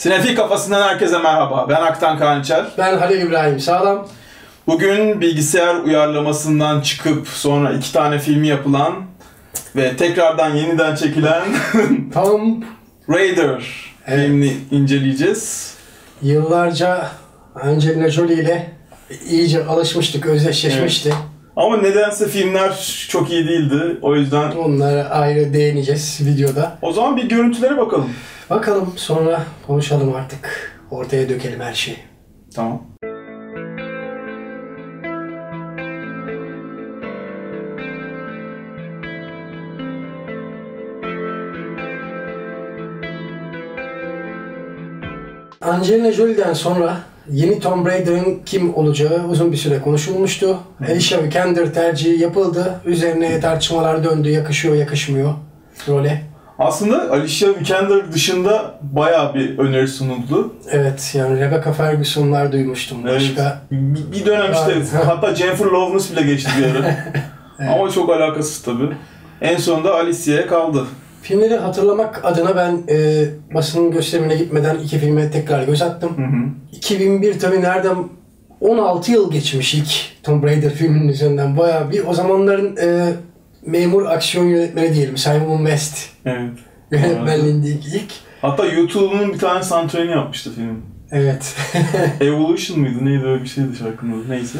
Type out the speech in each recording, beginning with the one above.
Sinefil Kafasından herkese merhaba. Ben Aktan Kançer. Ben Halil İbrahim Sağlam. Bugün bilgisayar uyarlamasından çıkıp sonra 2 tane filmi yapılan ve tekrardan yeniden çekilen Tomb Raider filmini inceleyeceğiz. Yıllarca Angelina Jolie ile iyice alışmıştık, özdeşleşmişti. Evet. Ama nedense filmler çok iyi değildi. O yüzden onlara ayrı değineceğiz videoda. O zaman bir görüntülere bakalım. Bakalım, sonra konuşalım artık. Ortaya dökelim her şeyi. Tamam. Angelina Jolie'den sonra yeni Tomb Raider'ın kim olacağı uzun bir süre konuşulmuştu. Alicia Vikander tercihi yapıldı. Üzerine tartışmalar döndü. Yakışıyor, yakışmıyor role. Aslında Alicia Vikander dışında bayağı bir öneri sunuldu. Evet, yani Rebecca Ferguson'lar duymuştum başka. Evet. Bir dönem işte hatta Jennifer Lawrence bile geçti bir ara. Evet. Ama çok alakasız tabii. En sonunda Alicia'ya kaldı. Filmleri hatırlamak adına ben basının gösterimine gitmeden 2 filme tekrar göz attım. 2001 tabii nereden 16 yıl geçmiş ilk Tomb Raider filminin üzerinden, bayağı bir o zamanların memur aksiyon yönetmeni diyelim, Simon West. Evet. Yönetmenliğindeki ilk. Hatta YouTube'un bir tane soundtrack'ini yapmıştı film. Evet. Evolution mıydı? Neydi, öyle bir şeydi şarkının adı. Neyse.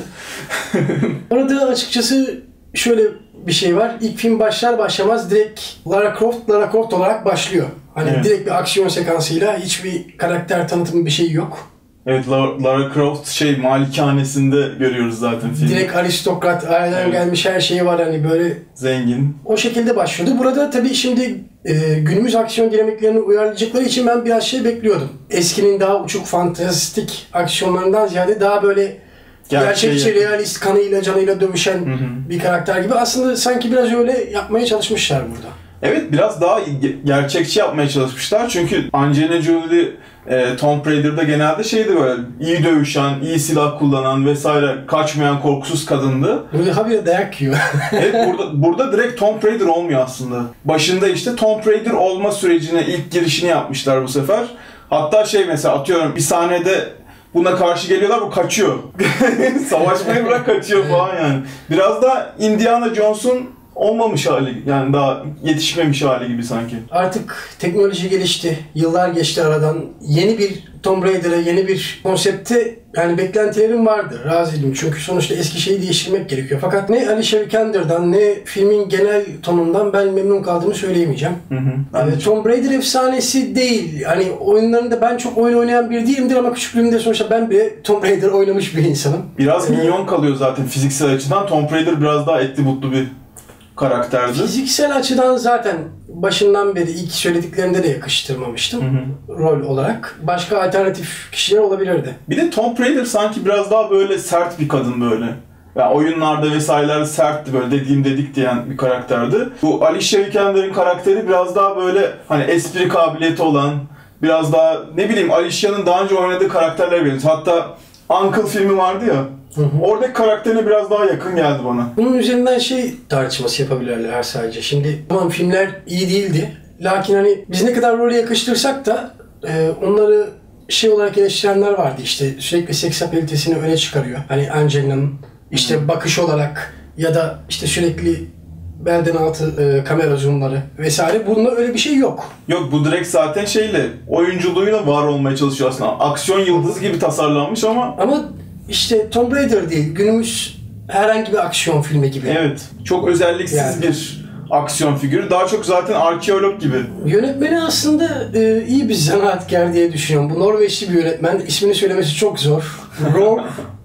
Orada açıkçası şöyle bir şey var. İlk film başlar başlamaz direkt Lara Croft olarak başlıyor. Hani evet, direkt bir aksiyon sekansıyla, hiçbir karakter tanıtımı bir şey yok. Evet, Lara Croft malikanesinde görüyoruz zaten filmi. Direkt aristokrat, aileden gelmiş, her şeyi var, hani böyle zengin. O şekilde başlıyordu. Burada tabii şimdi günümüz aksiyon dinamiklerini uyarlayacakları için ben biraz şey bekliyordum. Eskinin daha uçuk fantastik aksiyonlarından ziyade daha böyle gerçekçi, realist, kanıyla canıyla dövüşen bir karakter gibi. Aslında sanki biraz öyle yapmaya çalışmışlar burada. Evet, biraz daha gerçekçi yapmaya çalışmışlar. Çünkü Angelina Jolie Tomb Raider'da genelde şeydi, böyle iyi dövüşen, iyi silah kullanan vesaire, kaçmayan, korkusuz kadındı. Burada habire dayak yiyor. Evet, burada direkt Tomb Raider olmuyor aslında. Başında işte Tomb Raider olma sürecine ilk girişini yapmışlar bu sefer. Hatta mesela atıyorum bir sahnede buna karşı geliyorlar, bu kaçıyor. Savaşmayı bırak, kaçıyor falan yani. Biraz da Indiana Jones'un olmamış hali, yani daha yetişmemiş hali gibi sanki. Artık teknoloji gelişti, yıllar geçti aradan. Yeni bir Tomb Raider'a, yeni bir konsepte yani beklentilerim vardı, razıydım. Çünkü sonuçta eski şeyi değiştirmek gerekiyor. Fakat ne Alicia Vikander'dan ne filmin genel tonundan ben memnun kaldığımı söyleyemeyeceğim. Tomb Raider efsanesi değil. Hani oyunlarında ben çok oyun oynayan biri değilimdir ama küçüklüğümde sonuçta ben bile Tomb Raider oynamış bir insanım. Biraz minyon kalıyor zaten fiziksel açıdan. Tomb Raider biraz daha etli butlu bir karakterdi. Fiziksel açıdan zaten başından beri ilk söylediklerinde de yakıştırmamıştım rol olarak. Başka alternatif kişiler olabilirdi. Bir de Tomb Raider sanki biraz daha böyle sert bir kadın böyle. Yani oyunlarda vesairelerde sertti, böyle dediğim dedik diyen bir karakterdi. Bu Alicia Vikander'ın karakteri biraz daha böyle hani espri kabiliyeti olan, biraz daha ne bileyim Alicia'nın daha önce oynadığı karakterler benziyor. Hatta Uncle filmi vardı ya. Oradaki karakterine biraz daha yakın geldi bana. Bunun üzerinden tartışması yapabilirler sadece. Şimdi tamam, filmler iyi değildi. Lakin hani biz ne kadar role yakıştırsak da onları olarak eleştirenler vardı. İşte sürekli seks apelitesini öne çıkarıyor. Hani Angelina'nın işte bakış olarak ya da işte sürekli belden altı kamera zoomları vesaire. Bunda öyle bir şey yok. Yok, bu direkt zaten oyunculuğuyla var olmaya çalışıyor aslında. Aksiyon yıldızı gibi tasarlanmış ama İşte Tomb Raider değil, günümüz herhangi bir aksiyon filmi gibi. Evet, çok özelliksiz bir aksiyon figürü. Daha çok zaten arkeolog gibi. Yönetmeni aslında iyi bir zanaatkar diye düşünüyorum. Bu Norveçli bir yönetmen. İsmini söylemesi çok zor. Rob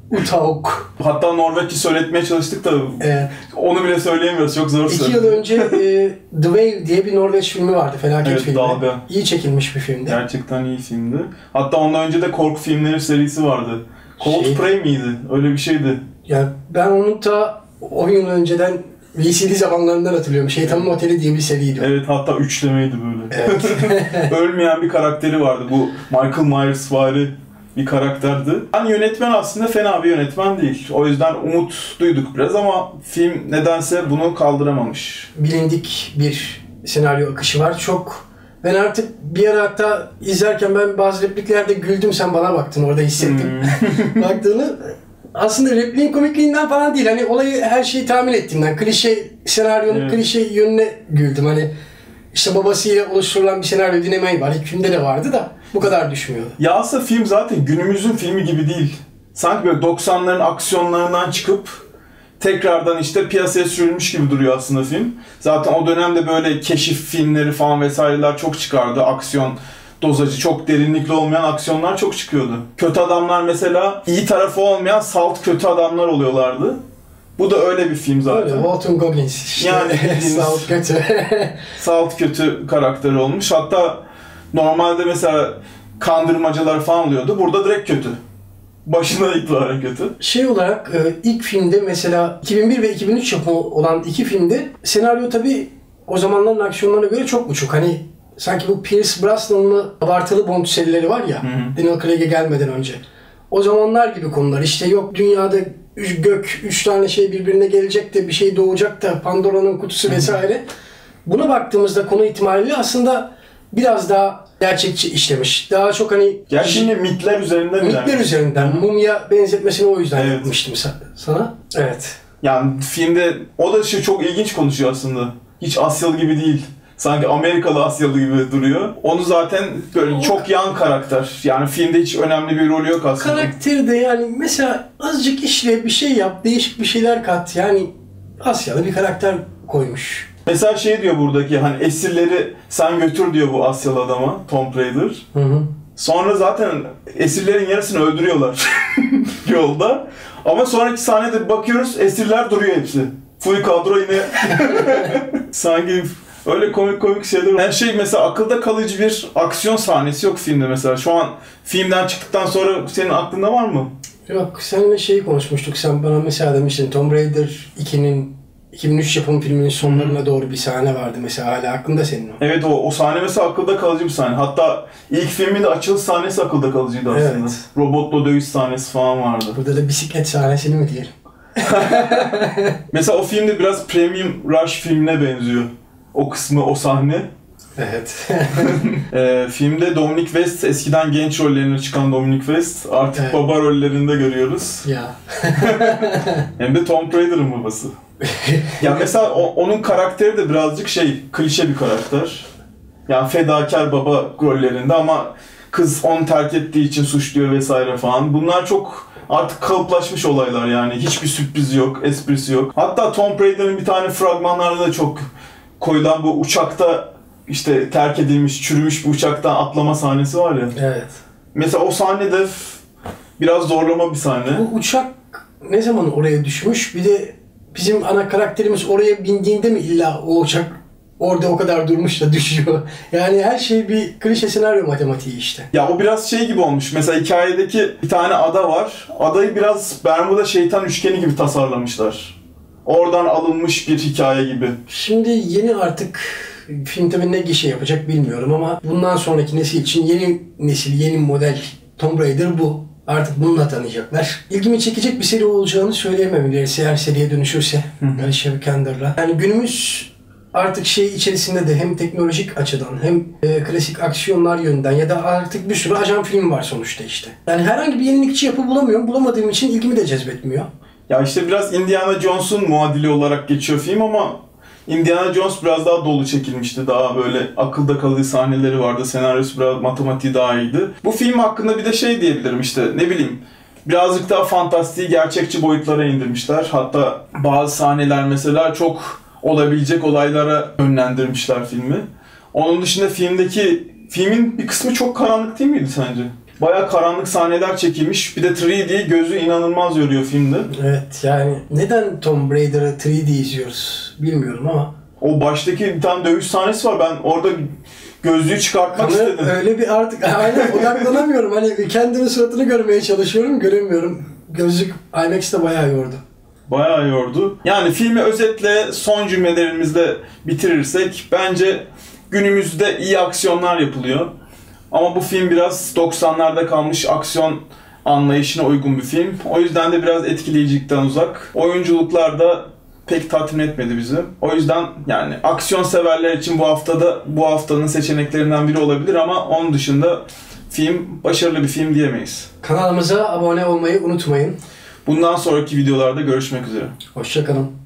Utaug. Hatta Norveççe söyletmeye çalıştık da onu bile söyleyemiyoruz. Çok zor. 2 yıl önce The Wave diye bir Norveç filmi vardı. Felaket filmi. Dalga. İyi çekilmiş bir filmdi. Gerçekten iyi filmdi. Hatta ondan önce de korku filmleri serisi vardı. Cold Prey miydi? Öyle bir şeydi. Ya ben onu ta 10 yıl önceden VCD zamanlarından hatırlıyorum. Şeytanın Oteli diye bir seriydi. Evet, hatta üçlemeydi böyle. Evet. Ölmeyen bir karakteri vardı. Bu Michael Myers vari bir karakterdi. Yani yönetmen aslında fena bir yönetmen değil. O yüzden umut duyduk biraz ama film nedense bunu kaldıramamış. Bilindik bir senaryo akışı var. Çok Ben artık bir ara hatta izlerken ben bazı repliklerde güldüm, sen bana baktın orada hissettim. Baktığını. Aslında repliğin komikliğinden falan değil. Hani olayı her şeyi tahmin ettiğimden, klişe senaryonun klişe yönüne güldüm. Hani işte babasıyla oluşturulan bir senaryo dinlemeyi var. İlk filmde de vardı da bu kadar düşmüyordu. Ya aslında film zaten günümüzün filmi gibi değil. Sanki böyle 90'ların aksiyonlarından çıkıp tekrardan işte piyasaya sürülmüş gibi duruyor aslında film. Zaten o dönemde böyle keşif filmleri falan vesaireler çok çıkardı. Aksiyon dozajı çok derinlikli olmayan aksiyonlar çok çıkıyordu. Kötü adamlar mesela iyi tarafı olmayan salt kötü adamlar oluyorlardı. Bu da öyle bir film zaten. Öyle, Walton Goggins işte. Yani salt kötü. Salt kötü karakteri olmuş. Hatta normalde mesela kandırmacalar falan oluyordu. Burada direkt kötü. Başından itibaren kötü. Şey olarak ilk filmde mesela 2001 ve 2003 yapımı olan iki filmde senaryo tabii o zamanların aksiyonlarına göre çok uçuk. Hani sanki bu Pierce Brosnan'lı abartılı Bond serileri var ya, Daniel Craig'e gelmeden önce. O zamanlar gibi konular. İşte yok dünyada üç tane şey birbirine gelecek de bir şey doğacak da Pandora'nın kutusu vesaire. Buna baktığımızda konu itibariyle aslında biraz daha gerçekçi işlemiş. Daha çok hani... Ya şimdi mitler üzerinden... Mitler üzerinden. Mumya benzetmesini o yüzden yapmıştım sana. Evet. Yani filmde o da çok ilginç konuşuyor aslında. Hiç Asyalı gibi değil. Sanki Amerikalı Asyalı gibi duruyor. Onu zaten böyle çok yan karakter. Yani filmde hiç önemli bir rolü yok aslında. Karakteri de yani mesela azıcık işle bir şey yap, değişik bir şeyler kat. Yani Asyalı bir karakter koymuş. Mesela şey diyor buradaki hani esirleri sen götür diyor bu Asyalı adama, Tomb Raider. Sonra zaten esirlerin yarısını öldürüyorlar yolda. Ama sonraki sahnede bakıyoruz esirler duruyor hepsi. Full kadro yine sanki öyle komik şeyler var. Her şey mesela akılda kalıcı bir aksiyon sahnesi yok filmde mesela. Şu an filmden çıktıktan sonra senin aklında var mı? Yok, seninle şeyi konuşmuştuk. Sen bana mesela demiştin Tomb Raider 2'nin 2003 yapım filminin sonlarına doğru bir sahne vardı mesela, hala aklında senin o. Evet, o sahne mesela akılda kalıcı bir sahne. Hatta ilk filmin de açılış sahnesi akılda kalıcıydı aslında. Evet. Robotla dövüş sahnesi falan vardı. Burada da bisiklet sahnesini mi diyelim? Mesela o filmde biraz Premium Rush filmine benziyor. O kısmı, o sahne. Evet. Filmde Dominic West, eskiden genç rollerine çıkan Dominic West, artık baba rollerinde görüyoruz. Ya. Hem de Tomb Raider'ın babası. Ya mesela onun karakteri de birazcık klişe bir karakter. Yani fedakar baba rollerinde ama kız onu terk ettiği için suçluyor vesaire falan. Bunlar çok artık kalıplaşmış olaylar yani. Hiçbir sürpriz yok, esprisi yok. Hatta Tomb Raider'ın bir tane fragmanlarda da çok koyulan bu uçakta işte terk edilmiş, çürümüş bir uçaktan atlama sahnesi var ya. Evet. Mesela o sahne de biraz zorlama bir sahne. Bu uçak ne zaman oraya düşmüş? Bir de bizim ana karakterimiz oraya bindiğinde mi illa o uçak orada o kadar durmuş da düşüyor? Yani her şey bir klişe senaryo matematiği işte. Ya o biraz gibi olmuş. Mesela hikayedeki bir tane ada var. Adayı biraz Bermuda şeytan üçgeni gibi tasarlamışlar. Oradan alınmış bir hikaye gibi. Şimdi yeni artık film tabii ne gişe yapacak bilmiyorum ama bundan sonraki nesil için yeni nesil, yeni model Tomb Raider bu. Artık bununla tanıyacaklar. İlgimi çekecek bir seri olacağını söyleyemem ilerisi, eğer seriye dönüşürse. Alicia Vikander'la. Yani günümüz artık içerisinde de hem teknolojik açıdan hem klasik aksiyonlar yönünden ya da artık bir sürü ajan film var sonuçta işte. Yani herhangi bir yenilikçi yapı bulamıyorum. Bulamadığım için ilgimi de cezbetmiyor. Ya işte biraz Indiana Jones'un muadili olarak geçiyor film ama Indiana Jones biraz daha dolu çekilmişti. Daha böyle akılda kalıcı sahneleri vardı. Senaryosu biraz, matematiği daha iyiydi. Bu film hakkında bir de diyebilirim işte, ne bileyim. Birazcık daha fantastiği gerçekçi boyutlara indirmişler. Hatta bazı sahneler mesela çok olabilecek olaylara yönlendirmişler filmi. Onun dışında filmin bir kısmı çok karanlık değil miydi sence? Bayağı karanlık sahneler çekilmiş. Bir de 3D gözü inanılmaz yoruyor filmde. Evet, yani neden Tomb Raider'ı 3D izliyoruz bilmiyorum ama. O baştaki bir tane dövüş sahnesi var. Ben orada gözlüğü çıkartmak istedim. Öyle bir artık aynen odaklanamıyorum. Hani kendimin suratını görmeye çalışıyorum, göremiyorum. Gözlük IMAX'te bayağı yordu. Bayağı yordu. Yani filmi özetle son cümlelerimizle bitirirsek bence günümüzde iyi aksiyonlar yapılıyor. Ama bu film biraz 90'larda kalmış aksiyon anlayışına uygun bir film. O yüzden de biraz etkileyicilikten uzak. Oyunculuklar da pek tatmin etmedi bizi. O yüzden yani aksiyon severler için bu haftanın seçeneklerinden biri olabilir ama onun dışında film başarılı bir film diyemeyiz. Kanalımıza abone olmayı unutmayın. Bundan sonraki videolarda görüşmek üzere. Hoşça kalın.